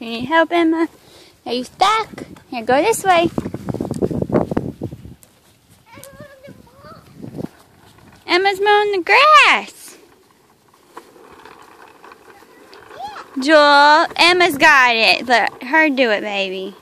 Do you need help, Emma? Are you stuck? Here, go this way. Emma's mowing the grass. Joel, Emma's got it. Let her do it, baby.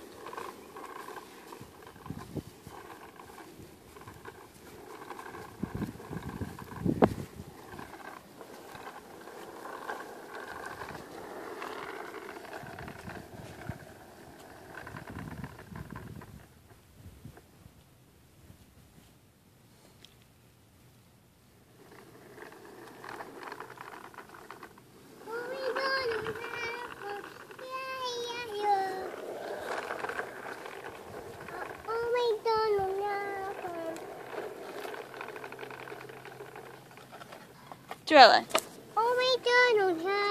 Drilla. Oh my God,